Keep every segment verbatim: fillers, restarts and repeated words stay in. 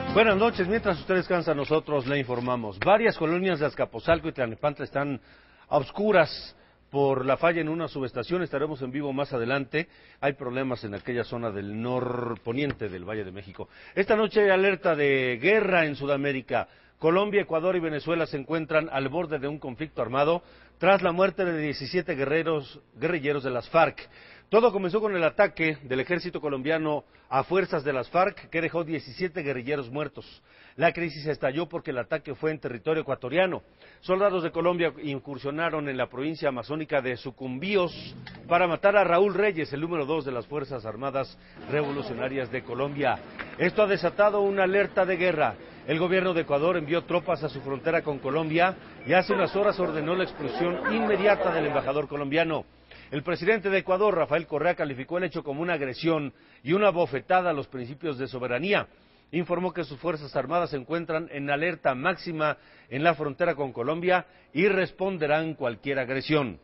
Buenas noches, mientras usted descansa nosotros le informamos. Varias colonias de Azcapotzalco y Tlalnepantla están a oscuras por la falla en una subestación, estaremos en vivo más adelante. Hay problemas en aquella zona del norponiente del Valle de México. Esta noche hay alerta de guerra en Sudamérica. Colombia, Ecuador y Venezuela se encuentran al borde de un conflicto armado tras la muerte de diecisiete guerreros, guerrilleros de las FARC. Todo comenzó con el ataque del ejército colombiano a fuerzas de las FARC, que dejó diecisiete guerrilleros muertos. La crisis estalló porque el ataque fue en territorio ecuatoriano. Soldados de Colombia incursionaron en la provincia amazónica de Sucumbíos para matar a Raúl Reyes, el número dos de las Fuerzas Armadas Revolucionarias de Colombia. Esto ha desatado una alerta de guerra. El gobierno de Ecuador envió tropas a su frontera con Colombia y hace unas horas ordenó la expulsión inmediata del embajador colombiano. El presidente de Ecuador, Rafael Correa, calificó el hecho como una agresión y una bofetada a los principios de soberanía. Informó que sus Fuerzas Armadas se encuentran en alerta máxima en la frontera con Colombia y responderán cualquier agresión.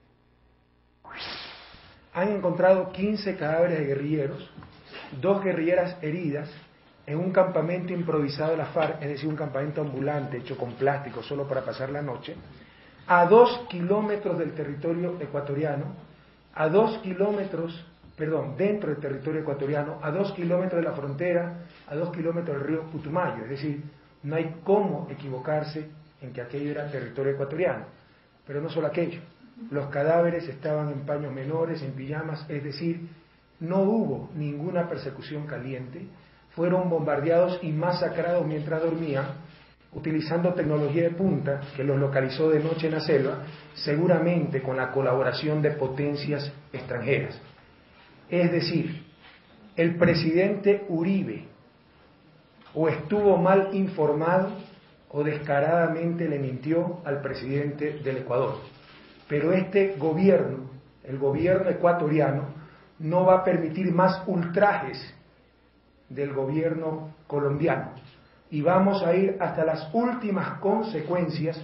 Han encontrado quince cadáveres de guerrilleros, dos guerrilleras heridas, en un campamento improvisado de la FARC, es decir, un campamento ambulante hecho con plástico solo para pasar la noche, a dos kilómetros del territorio ecuatoriano, a dos kilómetros, perdón, dentro del territorio ecuatoriano, a dos kilómetros de la frontera, a dos kilómetros del río Putumayo. Es decir, no hay cómo equivocarse en que aquello era territorio ecuatoriano. Pero no solo aquello, los cadáveres estaban en paños menores, en pijamas, es decir, no hubo ninguna persecución caliente, fueron bombardeados y masacrados mientras dormían, utilizando tecnología de punta que los localizó de noche en la selva, seguramente con la colaboración de potencias extranjeras. Es decir, el presidente Uribe o estuvo mal informado o descaradamente le mintió al presidente del Ecuador. Pero este gobierno, el gobierno ecuatoriano, no va a permitir más ultrajes del gobierno colombiano. Y vamos a ir hasta las últimas consecuencias.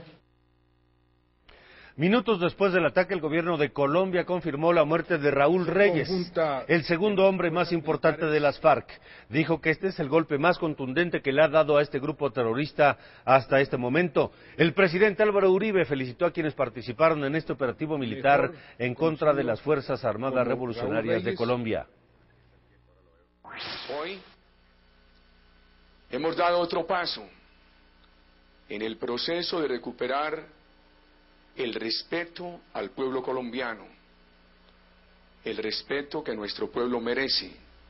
Minutos después del ataque, el gobierno de Colombia confirmó la muerte de Raúl Reyes, el segundo hombre más importante de las FARC. Dijo que este es el golpe más contundente que le ha dado a este grupo terrorista hasta este momento. El presidente Álvaro Uribe felicitó a quienes participaron en este operativo militar en contra de las Fuerzas Armadas Revolucionarias de Colombia. Hoy hemos dado otro paso en el proceso de recuperar el respeto al pueblo colombiano, el respeto que nuestro pueblo merece.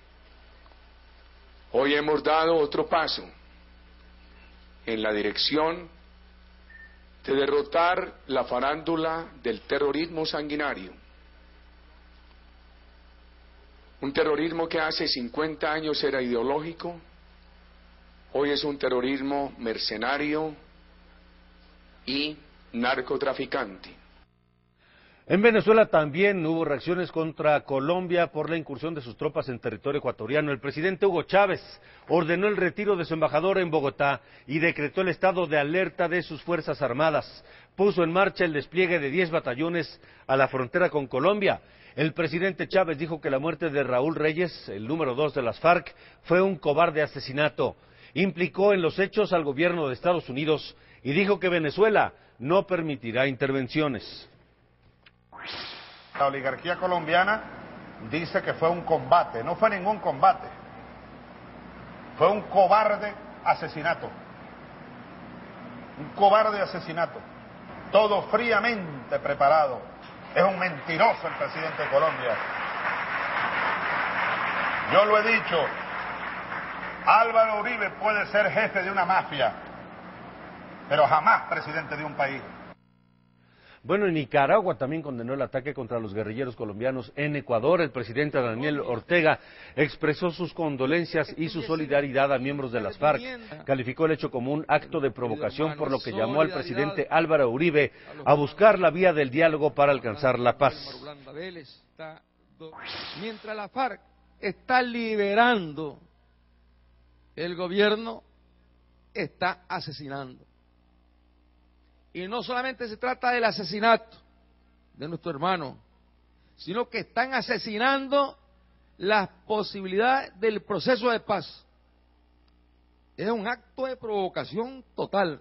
Hoy hemos dado otro paso en la dirección de derrotar la farándula del terrorismo sanguinario. Un terrorismo que hace cincuenta años era ideológico, hoy es un terrorismo mercenario y narcotraficante. En Venezuela también hubo reacciones contra Colombia por la incursión de sus tropas en territorio ecuatoriano. El presidente Hugo Chávez ordenó el retiro de su embajador en Bogotá y decretó el estado de alerta de sus Fuerzas Armadas. Puso en marcha el despliegue de diez batallones a la frontera con Colombia. El presidente Chávez dijo que la muerte de Raúl Reyes, el número dos de las FARC, fue un cobarde asesinato. Implicó en los hechos al gobierno de Estados Unidos y dijo que Venezuela no permitirá intervenciones. La oligarquía colombiana dice que fue un combate, no fue ningún combate, fue un cobarde asesinato, un cobarde asesinato, todo fríamente preparado. Es un mentiroso el presidente de Colombia. Yo lo he dicho, Álvaro Uribe puede ser jefe de una mafia, pero jamás presidente de un país. Bueno, en Nicaragua también condenó el ataque contra los guerrilleros colombianos. En Ecuador, el presidente Daniel Ortega expresó sus condolencias y su solidaridad a miembros de las FARC. Calificó el hecho como un acto de provocación, por lo que llamó al presidente Álvaro Uribe a buscar la vía del diálogo para alcanzar la paz. Mientras la FARC está liberando, el gobierno está asesinando. Y no solamente se trata del asesinato de nuestro hermano, sino que están asesinando las posibilidades del proceso de paz. Es un acto de provocación total.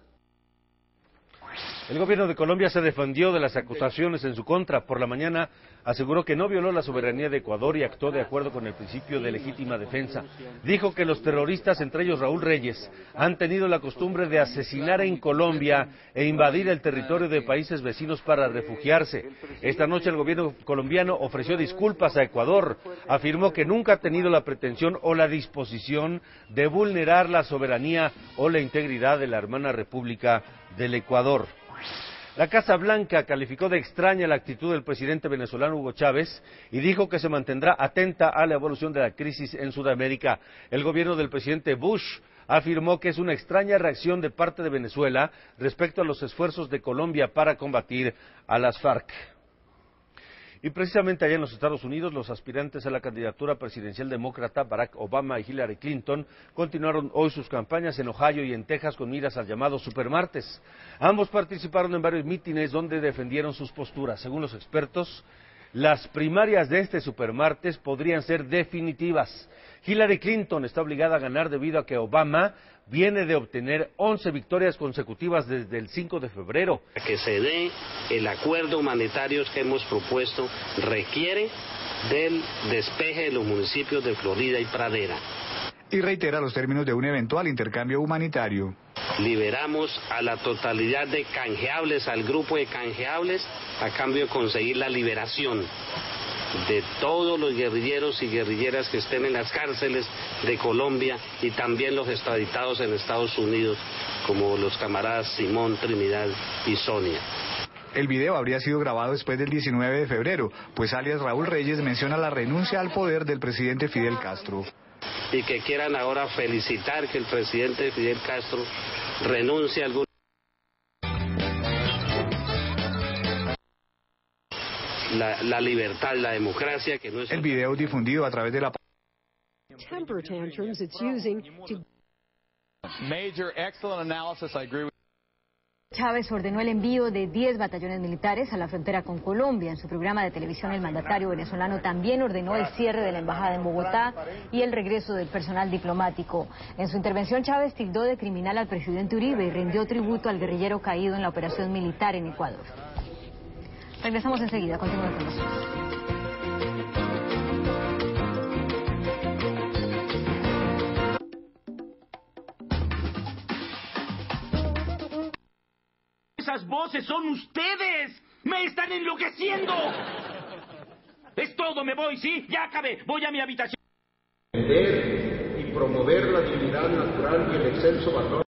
El gobierno de Colombia se defendió de las acusaciones en su contra. Por la mañana aseguró que no violó la soberanía de Ecuador y actuó de acuerdo con el principio de legítima defensa. Dijo que los terroristas, entre ellos Raúl Reyes, han tenido la costumbre de asesinar en Colombia e invadir el territorio de países vecinos para refugiarse. Esta noche el gobierno colombiano ofreció disculpas a Ecuador. Afirmó que nunca ha tenido la pretensión o la disposición de vulnerar la soberanía o la integridad de la hermana República del Ecuador. La Casa Blanca calificó de extraña la actitud del presidente venezolano Hugo Chávez y dijo que se mantendrá atenta a la evolución de la crisis en Sudamérica. El gobierno del presidente Bush afirmó que es una extraña reacción de parte de Venezuela respecto a los esfuerzos de Colombia para combatir a las FARC. Y precisamente allá en los Estados Unidos, los aspirantes a la candidatura presidencial demócrata Barack Obama y Hillary Clinton continuaron hoy sus campañas en Ohio y en Texas con miras al llamado Supermartes. Ambos participaron en varios mítines donde defendieron sus posturas. Según los expertos, las primarias de este Supermartes podrían ser definitivas. Hillary Clinton está obligada a ganar debido a que Obama viene de obtener once victorias consecutivas desde el cinco de febrero. Que se dé el acuerdo humanitario que hemos propuesto requiere del despeje de los municipios de Florida y Pradera. Y reitera los términos de un eventual intercambio humanitario. Liberamos a la totalidad de canjeables, al grupo de canjeables, a cambio de conseguir la liberación de todos los guerrilleros y guerrilleras que estén en las cárceles de Colombia y también los extraditados en Estados Unidos, como los camaradas Simón, Trinidad y Sonia. El video habría sido grabado después del diecinueve de febrero, pues alias Raúl Reyes menciona la renuncia al poder del presidente Fidel Castro. Y que quieran ahora felicitar que el presidente Fidel Castro renuncie a algún... La, la libertad, la democracia, que no es... El video difundido a través de la... Temper tantrums it's using to... Major, excellent analysis, I agree with... Chávez ordenó el envío de diez batallones militares a la frontera con Colombia. En su programa de televisión, el mandatario venezolano también ordenó el cierre de la embajada en Bogotá y el regreso del personal diplomático. En su intervención, Chávez tildó de criminal al presidente Uribe y rindió tributo al guerrillero caído en la operación militar en Ecuador. Regresamos enseguida, continúen con nosotros. Esas voces son ustedes. ¡Me están enloqueciendo! Es todo, me voy, ¿sí? Ya acabé. Voy a mi habitación. Defender y promover la dignidad natural y el excelso valor